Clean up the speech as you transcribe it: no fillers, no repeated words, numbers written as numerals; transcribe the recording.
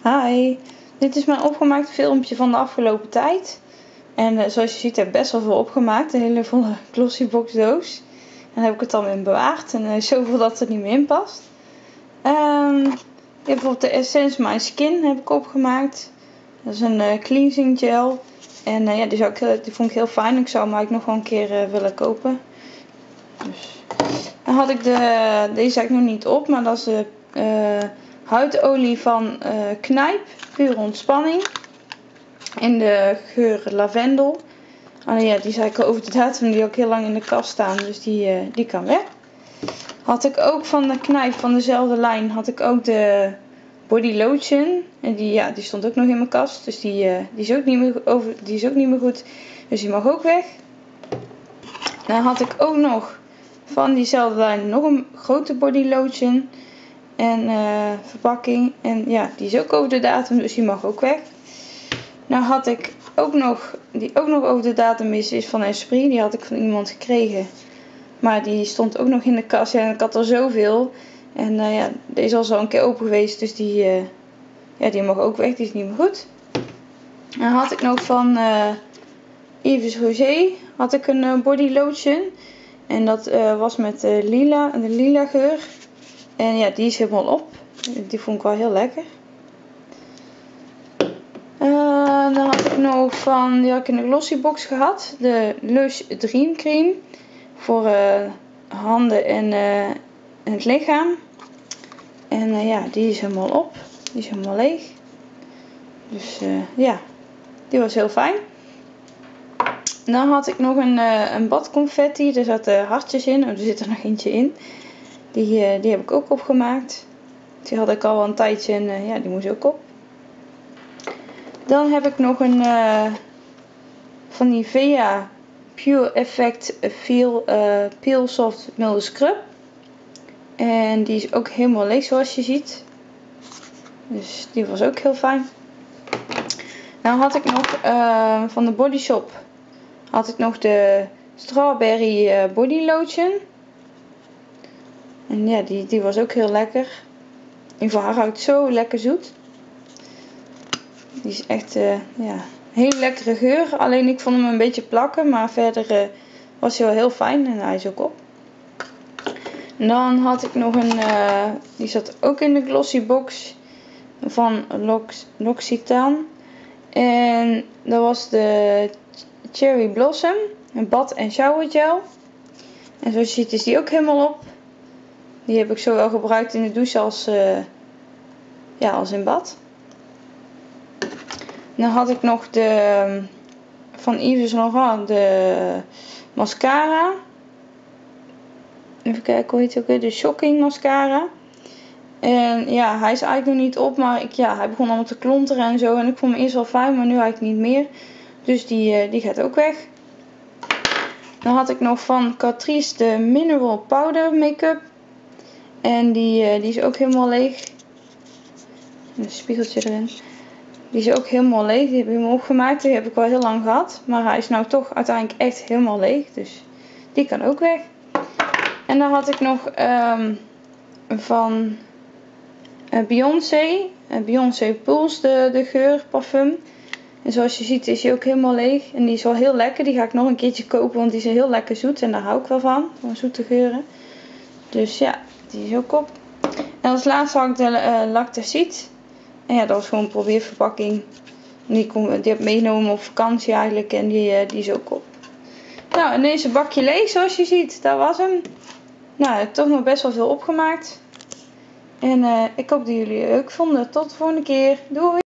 Hi, dit is mijn opgemaakt filmpje van de afgelopen tijd. En zoals je ziet heb ik best wel veel opgemaakt. Een hele volle Glossybox doos. En dan heb ik het dan weer bewaard. En zoveel dat het er niet meer in past. Je hebt bijvoorbeeld de Essence My Skin heb ik opgemaakt. Dat is een cleansing gel. En ja, die vond ik heel fijn. Ik zou hem eigenlijk nog wel een keer willen kopen. Dus. Dan had ik deze eigenlijk nog niet op. Maar dat is de huidolie van Knijp. Pure ontspanning. In de geur lavendel. Alleen ja, die is eigenlijk over de datum. Die ook heel lang in de kast staan. Dus die kan weg. Had ik ook van de Knijp van dezelfde lijn. Had ik ook de body lotion. En die stond ook nog in mijn kast. Dus die is ook niet meer goed. Dus die mag ook weg. Dan had ik ook nog van diezelfde lijn nog een grote body lotion. En verpakking. En ja, die is ook over de datum. Dus die mag ook weg. Nou had ik ook nog, die ook nog over de datum is van Esprit. Die had ik van iemand gekregen. Maar die stond ook nog in de kast. Ja, en ik had er zoveel. En ja, deze was al een keer open geweest. Dus die mag ook weg. Die is niet meer goed. Dan had ik nog van Yves Rocher. Had ik een body lotion. En dat was met de lila geur. En ja, die is helemaal op. Die vond ik wel heel lekker. Dan had ik nog die had ik in de Glossybox gehad. De Lush Dream Cream. Voor handen en het lichaam. En ja, die is helemaal op. Die is helemaal leeg. Dus ja, die was heel fijn. Dan had ik nog een badconfetti. Er zaten hartjes in. Er zit er nog eentje in. Die heb ik ook opgemaakt. Die had ik al een tijdje en ja, die moest ook op. Dan heb ik nog een van Nivea Pure Effect Peel Soft Milde Scrub. En die is ook helemaal leeg zoals je ziet. Dus die was ook heel fijn. Nou had ik nog van de Body Shop had ik nog de Strawberry Body Lotion. En ja, die was ook heel lekker. In voor haar ruikt zo lekker zoet. Die is echt ja, hele lekkere geur. Alleen ik vond hem een beetje plakken. Maar verder was hij wel heel fijn. En hij is ook op. En dan had ik nog die zat ook in de Glossybox. Van L'Occitane. En dat was de Cherry Blossom. Een bad- en shower gel. En zoals je ziet is die ook helemaal op. Die heb ik zowel gebruikt in de douche als in bad. Dan had ik nog van Yves Saint Laurent de mascara. Even kijken hoe heet het ook weer. De Shocking mascara. En ja, hij is eigenlijk nog niet op. Maar hij begon allemaal te klonteren en zo. En ik vond hem eerst wel fijn, maar nu eigenlijk niet meer. Dus die gaat ook weg. Dan had ik nog van Catrice de Mineral Powder Make-up. En die is ook helemaal leeg. Een spiegeltje erin. Die is ook helemaal leeg. Die heb ik hem opgemaakt. Die heb ik wel heel lang gehad. Maar hij is nou toch uiteindelijk echt helemaal leeg. Dus die kan ook weg. En dan had ik nog van Beyoncé. Beyoncé Pulse de geur parfum. En zoals je ziet is die ook helemaal leeg. En die is wel heel lekker. Die ga ik nog een keertje kopen. Want die is heel lekker zoet. En daar hou ik wel van zoete geuren. Dus ja, die is ook op. En als laatste had ik de Lactacide. En ja, dat was gewoon een probeerverpakking. Die heb ik meegenomen op vakantie eigenlijk. En die is ook op. Nou, en deze bakje leeg zoals je ziet. Dat was hem. Nou, ik heb toch nog best wel veel opgemaakt. En ik hoop dat jullie het leuk vonden. Tot de volgende keer. Doei!